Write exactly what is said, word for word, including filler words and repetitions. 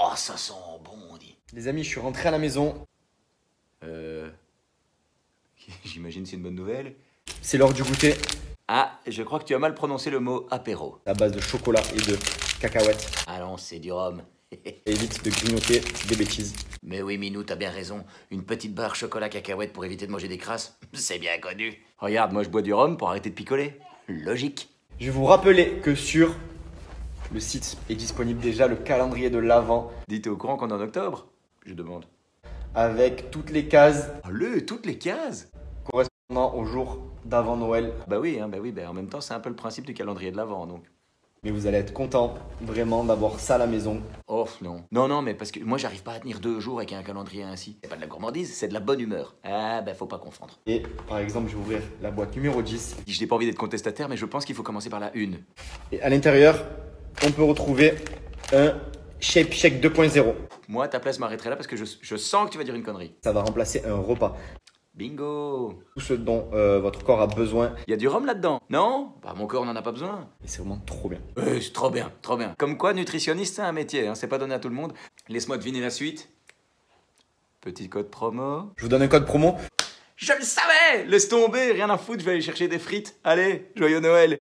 Oh, ça sent bon, on dit. Les amis, je suis rentré à la maison. Euh... J'imagine c'est une bonne nouvelle. C'est l'heure du goûter. Ah, je crois que tu as mal prononcé le mot apéro. À base de chocolat et de cacahuètes. Allons, c'est du rhum. Évite de grignoter des bêtises. Mais oui, Minou, t'as bien raison. Une petite barre chocolat cacahuète pour éviter de manger des crasses, c'est bien connu. Regarde, moi je bois du rhum pour arrêter de picoler. Logique. Je vais vous rappeler que sur le site est disponible déjà le calendrier de l'Avent Dis, t'es au courant qu'on est en octobre? Je demande. avec toutes les cases Allez, toutes les cases. correspondant au jour d'avant Noël. Bah oui, hein, bah oui, bah en même temps, c'est un peu le principe du calendrier de l'Avent, donc. Mais vous allez être content vraiment d'avoir ça à la maison. Oh non. Non, non, mais parce que moi, j'arrive pas à tenir deux jours avec un calendrier ainsi. C'est pas de la gourmandise, c'est de la bonne humeur. Ah, bah faut pas confondre. Et par exemple, je vais ouvrir la boîte numéro dix. Je n'ai pas envie d'être contestataire, mais je pense qu'il faut commencer par la une. Et à l'intérieur, on peut retrouver un Shape Shake deux point zéro. Moi, à ta place, je m'arrêterai là parce que je, je sens que tu vas dire une connerie. Ça va remplacer un repas. Bingo. Tout ce dont euh, votre corps a besoin. Il y a du rhum là-dedans, non? Bah mon corps n'en a pas besoin. Et c'est vraiment trop bien. Euh, c'est trop bien, trop bien. Comme quoi, nutritionniste, c'est un métier, hein, c'est pas donné à tout le monde. Laisse-moi deviner la suite. Petit code promo. Je vous donne un code promo. Je le savais! Laisse tomber, rien à foutre, je vais aller chercher des frites. Allez, joyeux Noël!